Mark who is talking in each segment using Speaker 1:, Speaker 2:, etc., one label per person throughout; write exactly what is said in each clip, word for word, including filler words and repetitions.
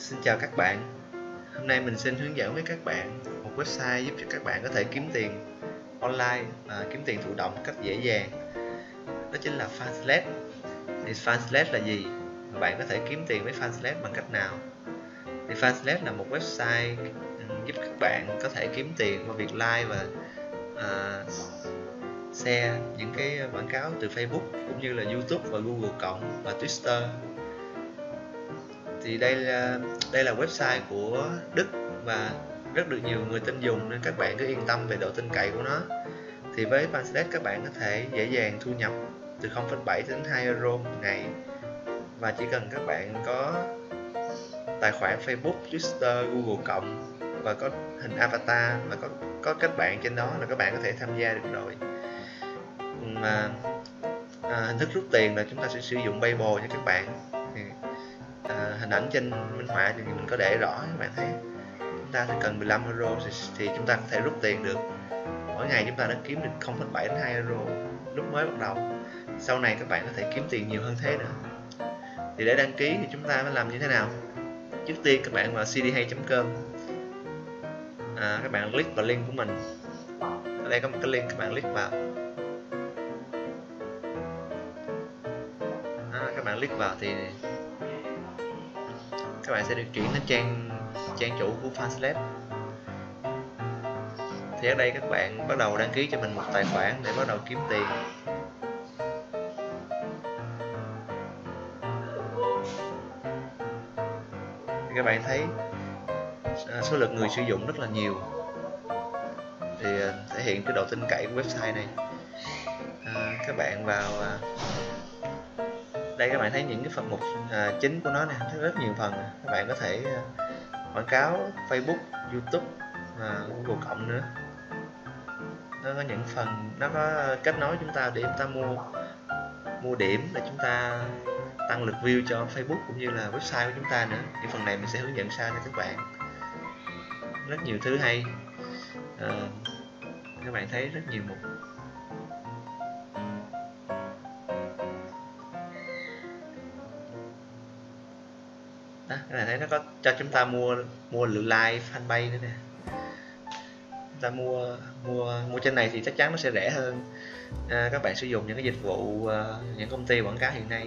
Speaker 1: Xin chào các bạn. Hôm nay mình xin hướng dẫn với các bạn một website giúp cho các bạn có thể kiếm tiền online và kiếm tiền thụ động một cách dễ dàng. Đó chính là Fanslet. Thì Fanslet là gì? Và bạn có thể kiếm tiền với Fanslet bằng cách nào? Thì Fanslet là một website giúp các bạn có thể kiếm tiền qua việc like và uh, share những cái quảng cáo từ Facebook cũng như là YouTube và Google cộng và Twitter. Thì đây là đây là website của Đức và rất được nhiều người tin dùng, nên các bạn cứ yên tâm về độ tin cậy của nó. Thì với Fanslet các bạn có thể dễ dàng thu nhập từ không phẩy bảy đến hai euro một ngày, và chỉ cần các bạn có tài khoản Facebook, Twitter, Google cộng và có hình avatar và có có kết bạn trên đó là các bạn có thể tham gia được rồi. Mà à, hình thức rút tiền là chúng ta sẽ sử dụng Paypal nha các bạn. Thì, à, hình ảnh trên minh họa thì mình có để rõ, các bạn thấy chúng ta chỉ cần mười lăm euro thì, thì chúng ta có thể rút tiền được. Mỗi ngày chúng ta đã kiếm được không phẩy bảy đến hai euro lúc mới bắt đầu. Sau này các bạn có thể kiếm tiền nhiều hơn thế nữa. Thì để đăng ký thì chúng ta phải làm như thế nào? Trước tiên các bạn vào c d hay chấm com, à, các bạn click vào link của mình. Ở đây có một cái link, các bạn click vào. À, các bạn click vào thì các bạn sẽ được chuyển đến trang trang chủ của Fanslet. Thì ở đây các bạn bắt đầu đăng ký cho mình một tài khoản để bắt đầu kiếm tiền. Thì các bạn thấy số lượng người sử dụng rất là nhiều, thì thể hiện cái độ tin cậy của website này. À, các bạn vào đây, các bạn thấy những cái phần mục à, chính của nó này, rất nhiều phần. Các bạn có thể à, quảng cáo Facebook, YouTube và Google cộng nữa. Nó có những phần nó có kết nối chúng ta để chúng ta mua mua điểm để chúng ta tăng lượt view cho Facebook cũng như là website của chúng ta nữa. Thì phần này mình sẽ hướng dẫn sau cho các bạn. Rất nhiều thứ hay. À, các bạn thấy rất nhiều mục. Đó, các bạn thấy nó có cho chúng ta mua mua lượt like fanpage nữa nè. Chúng ta mua mua mua trên này thì chắc chắn nó sẽ rẻ hơn à, các bạn sử dụng những cái dịch vụ uh, những công ty quảng cáo hiện nay.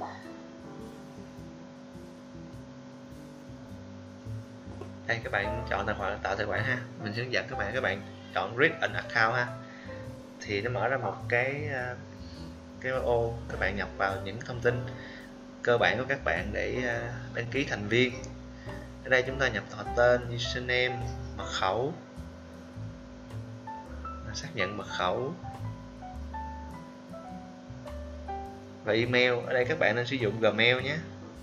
Speaker 1: Đây, các bạn chọn tài khoản, tạo tài khoản ha. Mình hướng dẫn các bạn, các bạn chọn create an account ha. Thì nó mở ra một cái uh, cái ô, các bạn nhập vào những thông tin cơ bản của các bạn để uh, đăng ký thành viên. Ở đây chúng ta nhập họ tên, username, mật khẩu, xác nhận mật khẩu và email. Ở đây các bạn nên sử dụng Gmail nhé.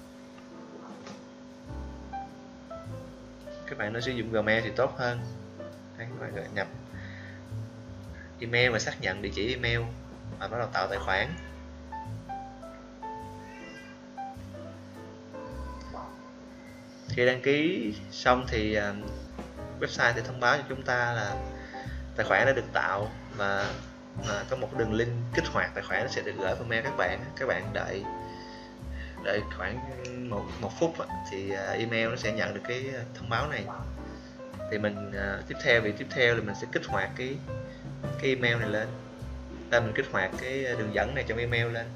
Speaker 1: Các bạn nên sử dụng Gmail thì tốt hơn. Đây, các bạn nhập email và xác nhận địa chỉ email và bắt đầu tạo tài khoản. Khi đăng ký xong thì uh, website sẽ thông báo cho chúng ta là tài khoản đã được tạo, và uh, có một đường link kích hoạt tài khoản sẽ được gửi vào mail các bạn. Các bạn đợi đợi khoảng một, một phút thì uh, email nó sẽ nhận được cái thông báo này. Thì mình uh, tiếp theo việc tiếp theo là mình sẽ kích hoạt cái cái email này lên. Đây, mình kích hoạt cái đường dẫn này trong email lên.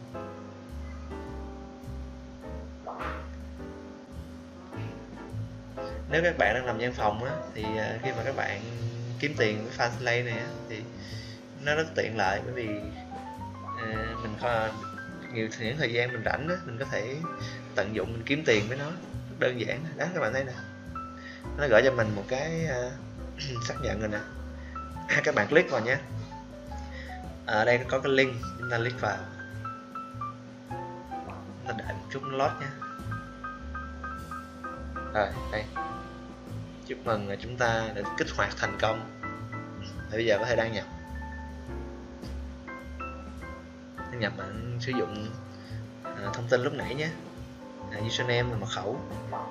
Speaker 1: Nếu các bạn đang làm văn phòng á, thì uh, khi mà các bạn kiếm tiền với Fanslet này á, thì nó rất tiện lợi, bởi vì uh, mình có nhiều những thời gian mình rảnh á, mình có thể tận dụng mình kiếm tiền với nó, rất đơn giản. Đó, các bạn thấy nè, nó gửi cho mình một cái uh, xác nhận rồi nè. Các bạn click vào nhé. Ở đây có cái link, chúng ta click vào, chúng ta đợi một chút nó load nhé. Rồi đây, chúc mừng là chúng ta đã kích hoạt thành công. Thì bây giờ có thể đăng nhập. Đăng nhập bạn sử dụng à, thông tin lúc nãy nhé. À, username và mật khẩu.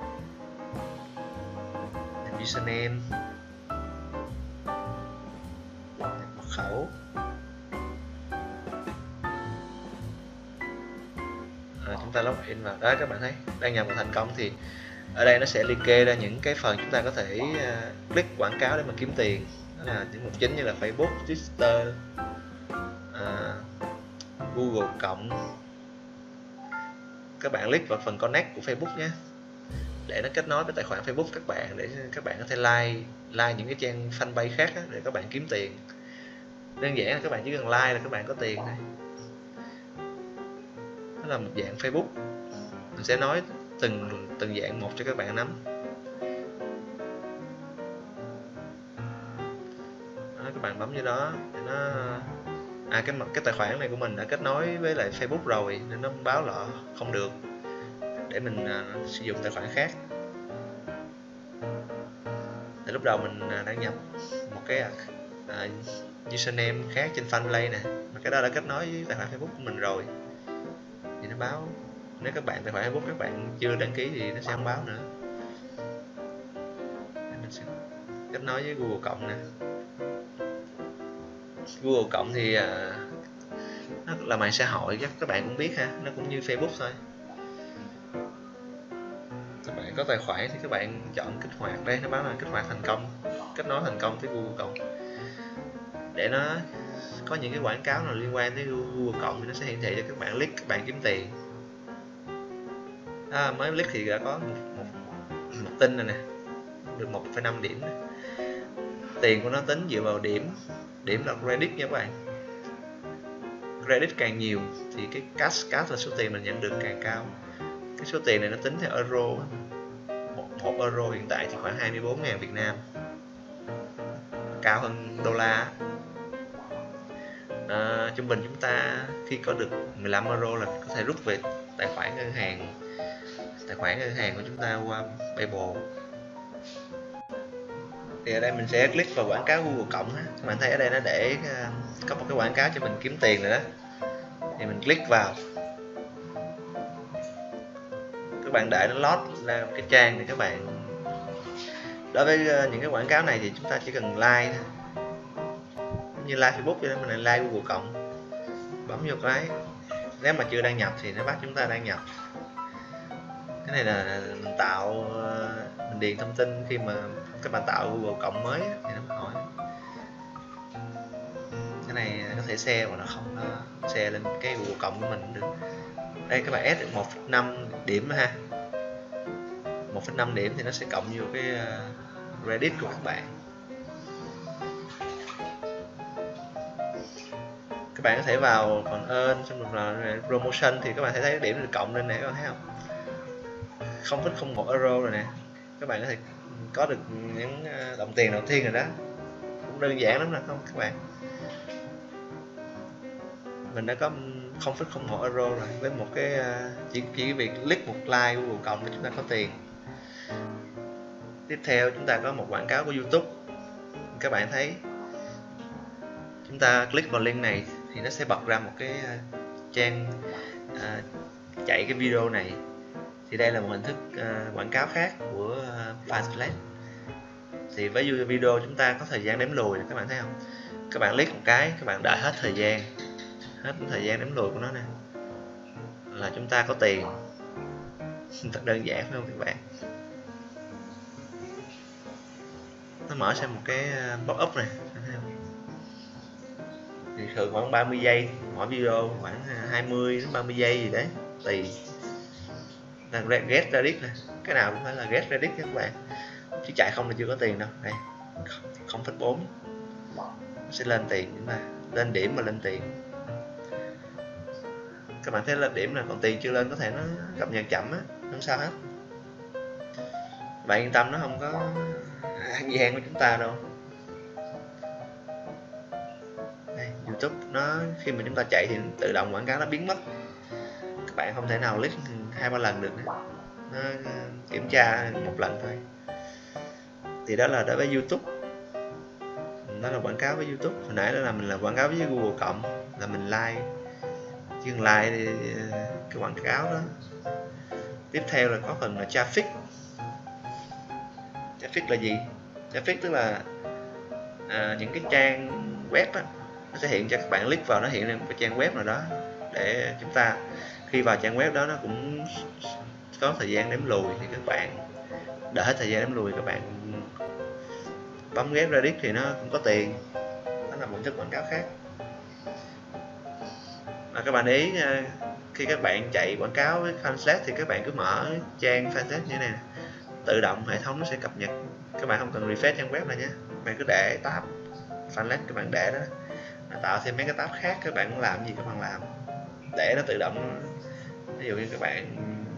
Speaker 1: Username, mật khẩu. À, chúng ta login vào. Đó, các bạn thấy đăng nhập vào thành công thì Ở đây nó sẽ liệt kê ra những cái phần chúng ta có thể uh, click quảng cáo để mà kiếm tiền. Đó là những mục chính như là Facebook, Twitter, uh, Google cộng. Các bạn click vào phần connect của Facebook nhé, để nó kết nối với tài khoản Facebook các bạn, để các bạn có thể like like những cái trang fanpage khác á, để các bạn kiếm tiền. Đơn giản là các bạn chỉ cần like là các bạn có tiền thôi. Đó là một dạng Facebook. Mình sẽ nói từng từng dạng một cho các bạn nắm. Đó, các bạn bấm vô đó để nó à cái cái tài khoản này của mình đã kết nối với lại Facebook rồi nên nó báo là không được, để mình uh, sử dụng tài khoản khác. Thì lúc đầu mình uh, đăng nhập một cái uh, username khác trên fanpage nè, mà cái đó đã kết nối với tài khoản Facebook của mình rồi thì nó báo. Nếu các bạn tài khoản Facebook các bạn chưa đăng ký thì nó sẽ không báo nữa. Mình sẽ kết nối với Google cộng nè. Google cộng thì uh, nó là mạng xã hội, chắc các bạn cũng biết ha, nó cũng như Facebook thôi. Các bạn có tài khoản thì các bạn chọn kích hoạt, đây nó báo là kích hoạt thành công, kết nối thành công với Google cộng. Để nó có những cái quảng cáo nào liên quan tới Google cộng thì nó sẽ hiển thị cho các bạn click, các bạn kiếm tiền. À, mới click thì đã có một, một, một tin này nè, được một phẩy năm điểm này. Tiền của nó tính dựa vào điểm, điểm là credit nha các bạn. Credit càng nhiều thì cái cash cash là số tiền mình nhận được càng cao. Cái số tiền này nó tính theo euro, một, một euro hiện tại thì khoảng hai mươi bốn ngàn Việt Nam, cao hơn đô la. À, trung bình chúng ta khi có được mười lăm euro là có thể rút về tài khoản ngân hàng tài khoản ngân hàng của chúng ta qua PayPal. Thì ở đây mình sẽ click vào quảng cáo Google cộng á. Các bạn thấy ở đây nó để có một cái quảng cáo cho mình kiếm tiền rồi đó, thì mình click vào. Các bạn đợi nó load ra cái trang này các bạn. Đối với những cái quảng cáo này thì chúng ta chỉ cần like thôi, như like Facebook vậy đó, mình like Google cộng, bấm vô cái. Nếu mà chưa đăng nhập thì nó bắt chúng ta đăng nhập. Cái này là mình tạo, mình điền thông tin khi mà các bạn tạo Google cộng mới thì nó hỏi. Cái này có thể share mà nó không có share lên cái Google cộng của mình cũng được. Đây các bạn add được một phẩy năm điểm ha, một phẩy năm điểm thì nó sẽ cộng vô cái Reddit của các bạn. Các bạn có thể vào còn earn, xong rồi promotion thì các bạn sẽ thấy điểm được cộng lên này, các bạn thấy không? không phẩy không một euro rồi nè. Các bạn có thể có được những đồng tiền đầu tiên rồi đó. Cũng đơn giản lắm nè không các bạn. Mình đã có không phẩy không một euro rồi, với một cái chỉ chỉ việc click một like Google cộng để chúng ta có tiền. Tiếp theo chúng ta có một quảng cáo của YouTube. Các bạn thấy chúng ta click vào link này thì nó sẽ bật ra một cái trang uh, chạy cái video này. Thì đây là một hình thức uh, quảng cáo khác của uh, Fansplash. Thì với video chúng ta có thời gian đếm lùi, các bạn thấy không? Các bạn click một cái, các bạn đợi hết thời gian, hết thời gian đếm lùi của nó nè, là chúng ta có tiền. Thật đơn giản phải không các bạn? Nó mở sang một cái pop-up này, thấy không? Thì thường khoảng ba mươi giây, mỗi video khoảng hai mươi đến ba mươi giây gì đấy, tùy. Là get Reddit nè, cái nào cũng phải là get Reddit các bạn, chứ chạy không là chưa có tiền đâu. Đây không phẩy bốn sẽ lên tiền, chúng ta lên điểm mà lên tiền. Các bạn thấy lên điểm là còn tiền chưa lên, có thể nó cập nhật chậm á, không sao hết. Bạn yên tâm, nó không có ăn gian của chúng ta đâu. Đây, YouTube nó khi mà chúng ta chạy thì tự động quảng cáo nó biến mất, các bạn không thể nào click hai ba lần được nữa. Nó kiểm tra một lần thôi. Thì đó là đối với YouTube, đó là quảng cáo với YouTube. Hồi nãy đó là mình là quảng cáo với Google cộng, là mình like, chỉ cần like thì cái quảng cáo đó. Tiếp theo là có phần là traffic. Traffic là gì? Traffic tức là à, những cái trang web á, nó sẽ hiện cho các bạn click vào, nó hiện lên một cái trang web nào đó, để chúng ta khi vào trang web đó nó cũng có thời gian đếm lùi thì các bạn đợi hết thời gian đếm lùi các bạn bấm Get Ready thì nó cũng có tiền, đó là một chất quảng cáo khác. Và các bạn để ý khi các bạn chạy quảng cáo với Fanslet thì các bạn cứ mở trang Fanslet như thế này, tự động hệ thống nó sẽ cập nhật, các bạn không cần refresh trang web này nhé, các bạn cứ để tab Fanslet, các bạn để đó, tạo thêm mấy cái tab khác, các bạn muốn làm gì các bạn làm, để nó tự động. Ví dụ như các bạn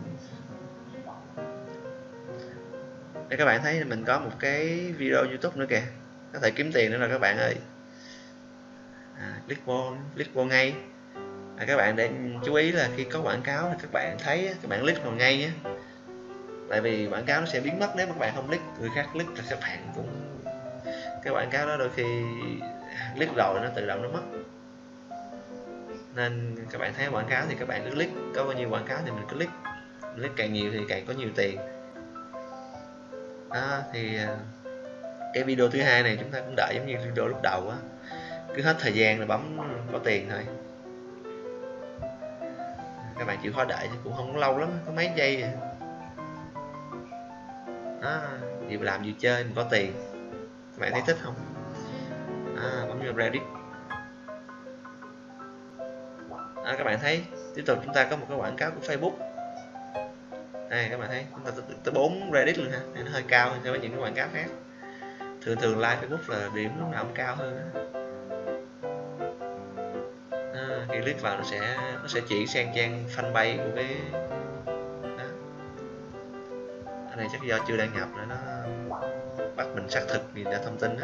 Speaker 1: để các bạn thấy mình có một cái video YouTube nữa kìa, có thể kiếm tiền nữa rồi các bạn ơi. À, click vô click vô ngay. À, các bạn để chú ý là khi có quảng cáo thì các bạn thấy các bạn click vào ngay nhé, tại vì quảng cáo nó sẽ biến mất nếu các bạn không click, người khác click là các bạn cũng cái quảng cáo đó đôi khi click rồi nó tự động nó mất, nên các bạn thấy quảng cáo thì các bạn cứ click, có bao nhiêu quảng cáo thì mình cứ click, click càng nhiều thì càng có nhiều tiền. Đó thì cái video thứ hai này chúng ta cũng đợi giống như video lúc đầu á, cứ hết thời gian là bấm có tiền thôi. Các bạn chịu khó đợi chứ cũng không lâu lắm, có mấy giây à. Đó, vừa làm vừa chơi mình có tiền, các bạn thấy thích không? À, bấm vô Reddit. À, các bạn thấy tiếp tục chúng ta có một cái quảng cáo của Facebook. Đây các bạn thấy chúng ta tới bốn Reddit luôn ha, này nó hơi cao so với những cái quảng cáo khác. Thường thường like Facebook là điểm lúc nào cũng cao hơn đó. À, khi click vào nó sẽ nó sẽ chỉ sang trang fanpage của cái đó. Ở này chắc do chưa đăng nhập nữa, nó bắt mình xác thực vì đã thông tin đó.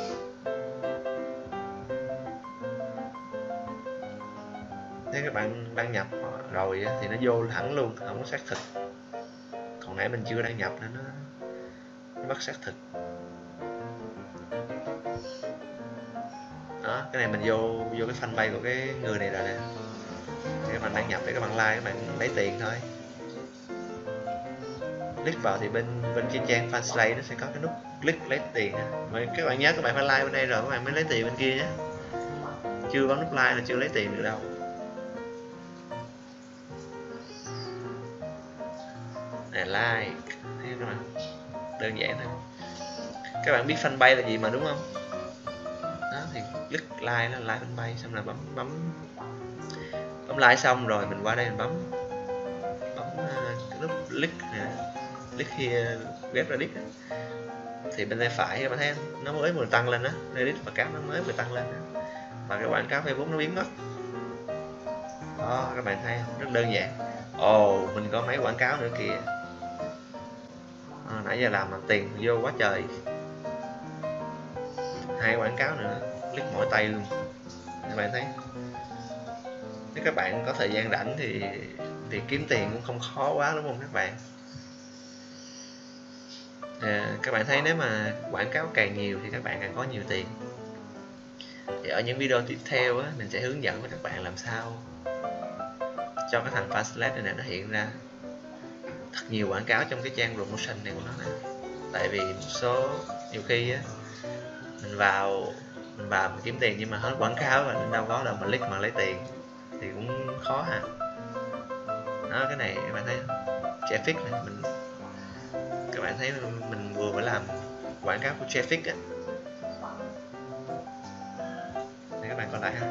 Speaker 1: Nếu các bạn đăng nhập rồi thì nó vô hẳn luôn, không có xác thực. Còn nãy mình chưa đăng nhập nên nó, nó bắt xác thực. Đó, cái này mình vô vô cái fanpage của cái người này rồi nè. Các bạn đăng nhập để các bạn like, các bạn lấy tiền thôi. Click vào thì bên bên cái trang Fanslet nó sẽ có cái nút click lấy tiền. Mà các bạn nhớ các bạn phải like bên đây rồi các bạn mới lấy tiền bên kia nhé. Chưa bấm nút like là chưa lấy tiền được đâu. Nè like, thấy các bạn, đơn giản thôi. Các bạn biết fanpage là gì mà đúng không? Đó thì click like nó like fanpage, xong là bấm bấm bấm like xong rồi mình qua đây mình bấm bấm uh, cái nút click nè, click here web Reddit thì bên tay phải các bạn thấy nó mới vừa tăng lên đó, Reddit và cáo nó mới vừa tăng lên đó. Và cái quảng cáo Facebook nó biến mất. Đó các bạn thấy không? Rất đơn giản. Ồ oh, mình có mấy quảng cáo nữa kìa. À, nãy giờ làm mà tiền vô quá trời. Hai quảng cáo nữa, click mỗi tay luôn. Các bạn thấy, nếu các bạn có thời gian rảnh thì thì kiếm tiền cũng không khó quá đúng không các bạn? À, các bạn thấy nếu mà quảng cáo càng nhiều thì các bạn càng có nhiều tiền. Thì ở những video tiếp theo á, mình sẽ hướng dẫn với các bạn làm sao cho cái thằng Fanslet này nè nó hiện ra thật nhiều quảng cáo trong cái trang promotion này của nó nè. Tại vì một số nhiều khi á, mình vào mình vào mình kiếm tiền nhưng mà hết quảng cáo và mình đâu có đâu mà click mà lấy tiền thì cũng khó ha. Đó cái này các bạn thấy traffic này, mình các bạn thấy mình vừa mới làm quảng cáo của traffic á. Này các bạn coi lại ha.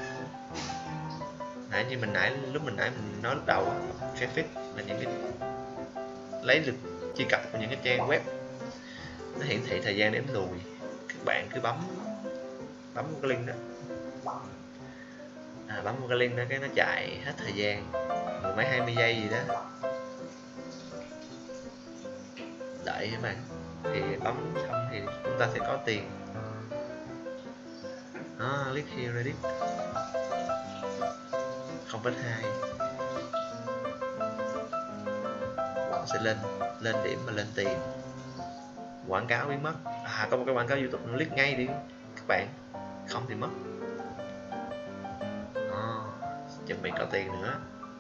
Speaker 1: Nãy như mình nãy lúc mình nãy mình nói lúc đầu á, traffic là những cái lấy được truy cập của những cái trang web, nó hiển thị thời gian đếm lùi, các bạn cứ bấm bấm cái link đó, à, bấm cái link đó cái nó chạy hết thời gian mười mấy hai mươi giây gì đó, đợi các bạn thì bấm xong thì chúng ta sẽ có tiền. Đó, click here Reddit không phẩy hai họ sẽ lên lên điểm mà lên tiền. Quảng cáo biến mất. À có một cái quảng cáo YouTube nó click ngay đi các bạn, không thì mất. À, chuẩn bị có tiền nữa.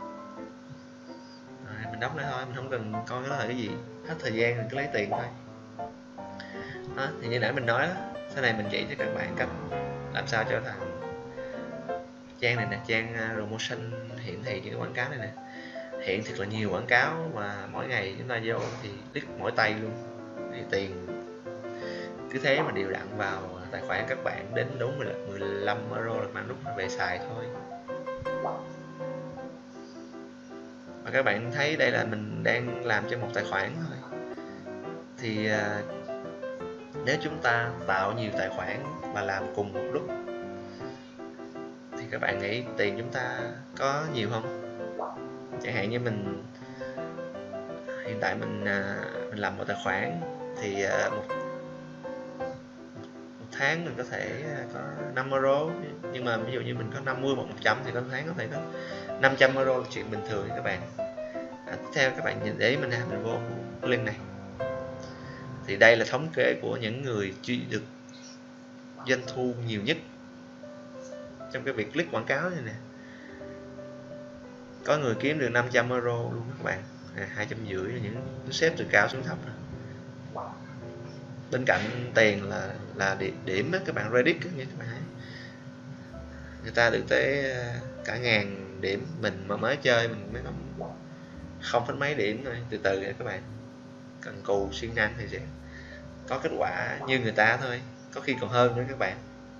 Speaker 1: À, mình đóng lại thôi, mình không cần coi cái đó là cái gì, hết thời gian mình cứ lấy tiền thôi. Đó, thì như nãy mình nói đó, sau này mình chỉ cho các bạn cách làm sao cho thằng trang này nè, trang promotion hiển thị những quảng cáo này nè, hiện thật là nhiều quảng cáo mà mỗi ngày chúng ta vô thì click mỗi tay luôn, thì tiền cứ thế mà đều đặn vào tài khoản các bạn, đến đúng mười lăm euro là các bạn rút về xài thôi. Và các bạn thấy đây là mình đang làm cho một tài khoản thôi, thì à, nếu chúng ta tạo nhiều tài khoản và làm cùng một lúc thì các bạn nghĩ tiền chúng ta có nhiều không? Chẳng hạn như mình hiện tại mình à, mình làm một tài khoản thì à, một một tháng mình có thể có năm euro, nhưng mà ví dụ như mình có năm mươi hoặc một trăm thì có tháng có thể có năm trăm euro là chuyện bình thường các bạn. À, theo các bạn nhìn để mình làm mình vô cái link này, thì đây là thống kê của những người truy được doanh thu nhiều nhất trong cái việc click quảng cáo này nè. Có người kiếm được năm trăm euro luôn các bạn, à, hai trăm rưỡi là những xếp từ cao xuống thấp rồi. Bên cạnh tiền là là điểm á, các bạn Reddit như các bạn thấy người ta được tới cả ngàn điểm, mình mà mới chơi mình mới có không phẩy mấy điểm thôi. Từ từ các bạn cần cù siêng năng thì sẽ có kết quả như người ta thôi, có khi còn hơn nữa các bạn.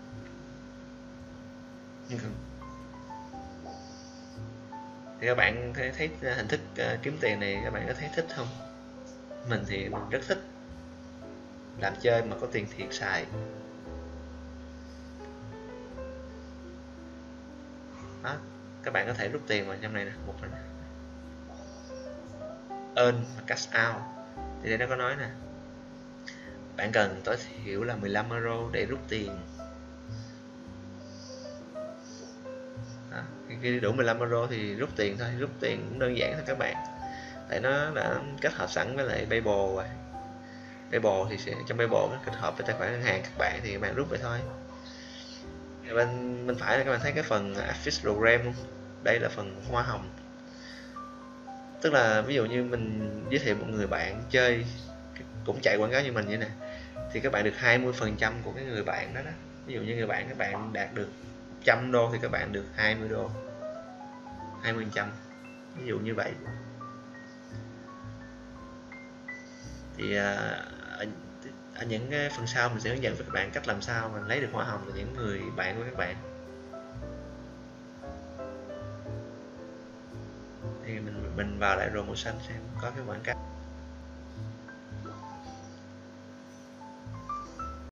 Speaker 1: Thì các bạn thấy hình thức kiếm tiền này các bạn có thấy thích không? Mình thì mình rất thích làm chơi mà có tiền thiệt xài. Đó, các bạn có thể rút tiền vào trong này nè, một này earn và cash out. Thì đây nó có nói nè, bạn cần tối thiểu là mười lăm euro để rút tiền. Đó, khi đủ mười lăm euro thì rút tiền thôi, rút tiền cũng đơn giản thôi các bạn, tại nó đã kết hợp sẵn với lại Paypal rồi. Paypal thì sẽ trong Paypal nó kết hợp với tài khoản ngân hàng các bạn thì các bạn rút vậy thôi. Bên bên phải là các bạn thấy cái phần affiliate program không? Đây là phần hoa hồng, tức là ví dụ như mình giới thiệu một người bạn chơi cũng chạy quảng cáo như mình như nè, thì các bạn được hai mươi phần trăm của cái người bạn đó đó. Ví dụ như người bạn các bạn đạt được một trăm đô thì các bạn được hai mươi đô, hai mươi phần trăm, ví dụ như vậy. Thì ở, ở những cái phần sau mình sẽ hướng dẫn với các bạn cách làm sao mình lấy được hoa hồng từ những người bạn của các bạn. Thì mình mình vào lại promotion xem có cái quảng cáo.